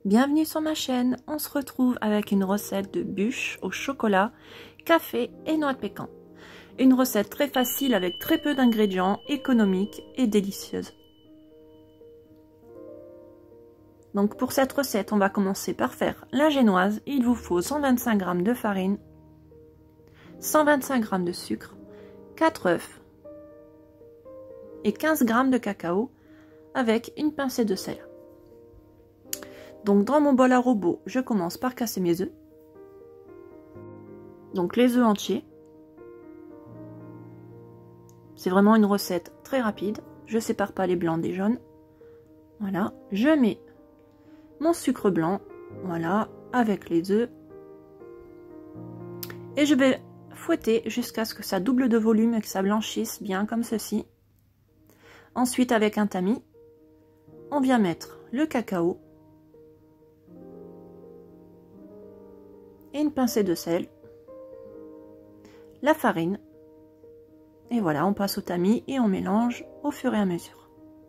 Bienvenue sur ma chaîne, on se retrouve avec une recette de bûche au chocolat, café et noix de pécan. Une recette très facile avec très peu d'ingrédients, économique et délicieuse. Donc pour cette recette, on va commencer par faire la génoise. Il vous faut 125 g de farine, 125 g de sucre, 4 œufs et 15 g de cacao avec une pincée de sel. Donc dans mon bol à robot, je commence par casser mes œufs. Donc les œufs entiers. C'est vraiment une recette très rapide. Je sépare pas les blancs des jaunes. Voilà, je mets mon sucre blanc, voilà, avec les œufs. Et je vais fouetter jusqu'à ce que ça double de volume et que ça blanchisse bien comme ceci. Ensuite, avec un tamis, on vient mettre le cacao et une pincée de sel, la farine, et voilà, on passe au tamis et on mélange au fur et à mesure.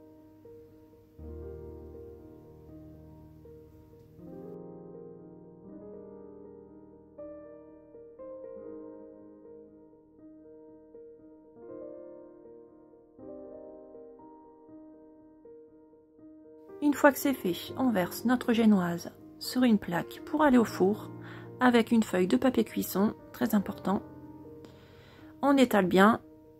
Une fois que c'est fait, on verse notre génoise sur une plaque pour aller au four avec une feuille de papier cuisson, très important. On étale bien.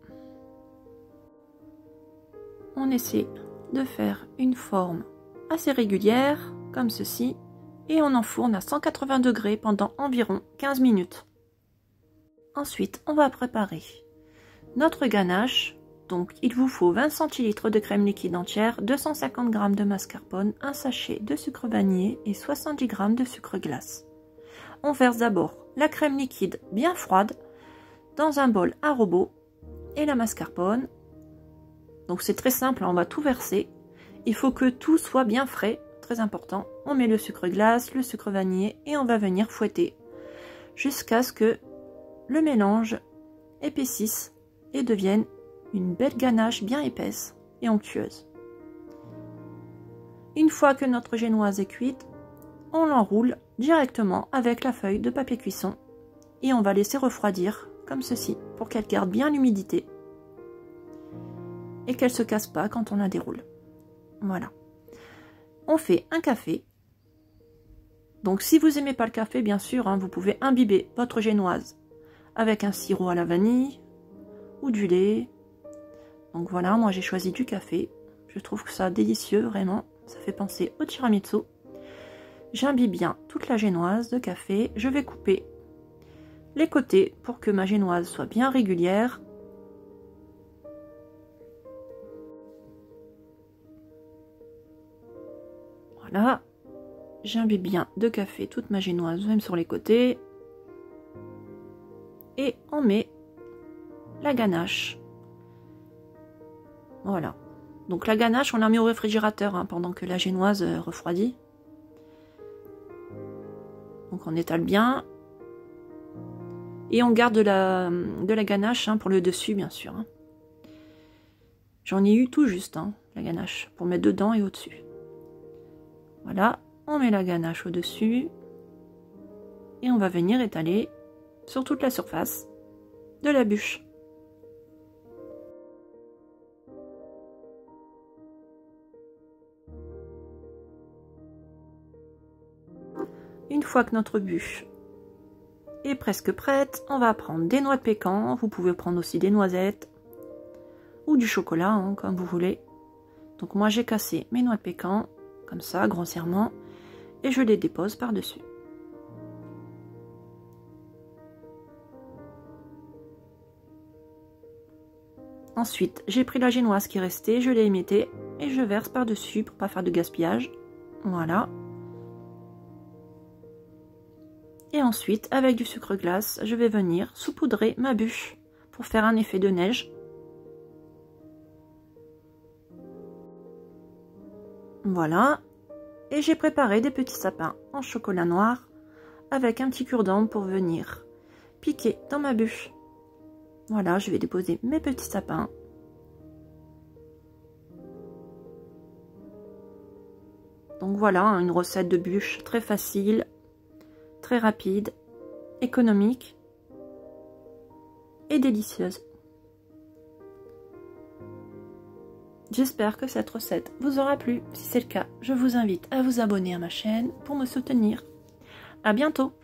On essaie de faire une forme assez régulière, comme ceci, et on enfourne à 180 degrés pendant environ 15 minutes. Ensuite, on va préparer notre ganache. Donc, il vous faut 20 centilitres de crème liquide entière, 250 g de mascarpone, un sachet de sucre vanillé et 70 g de sucre glace. On verse d'abord la crème liquide bien froide dans un bol à robot et la mascarpone. Donc c'est très simple, on va tout verser. Il faut que tout soit bien frais, très important. On met le sucre glace, le sucre vanillé et on va venir fouetter jusqu'à ce que le mélange épaississe et devienne une belle ganache bien épaisse et onctueuse. Une fois que notre génoise est cuite, on l'enroule directement avec la feuille de papier cuisson et on va laisser refroidir comme ceci pour qu'elle garde bien l'humidité et qu'elle se casse pas quand on la déroule. Voilà. On fait un café. Donc si vous aimez pas le café, bien sûr, vous pouvez imbiber votre génoise avec un sirop à la vanille ou du lait. Donc voilà, moi j'ai choisi du café. Je trouve que ça délicieux, vraiment. Ça fait penser au tiramisu. J'imbibe bien toute la génoise de café. Je vais couper les côtés pour que ma génoise soit bien régulière. Voilà. J'imbibe bien de café toute ma génoise, même sur les côtés. Et on met la ganache. Voilà. Donc la ganache, on la met au réfrigérateur pendant que la génoise refroidit. Donc on étale bien. Et on garde de la ganache pour le dessus, bien sûr. J'en ai eu tout juste, la ganache, pour mettre dedans et au-dessus. Voilà, on met la ganache au-dessus. Et on va venir étaler sur toute la surface de la bûche. Une fois que notre bûche est presque prête, on va prendre des noix de pécan. Vous pouvez prendre aussi des noisettes ou du chocolat, comme vous voulez. Donc moi j'ai cassé mes noix de pécan comme ça, grossièrement, et je les dépose par-dessus. Ensuite, j'ai pris la génoise qui restait, je l'ai émiettée et je verse par-dessus pour pas faire de gaspillage. Voilà. Et ensuite, avec du sucre glace, je vais venir saupoudrer ma bûche pour faire un effet de neige. Voilà. Et j'ai préparé des petits sapins en chocolat noir avec un petit cure-dent pour venir piquer dans ma bûche. Voilà, je vais déposer mes petits sapins. Donc voilà, une recette de bûche très facile, très rapide, économique et délicieuse. J'espère que cette recette vous aura plu. Si c'est le cas, je vous invite à vous abonner à ma chaîne pour me soutenir. À bientôt!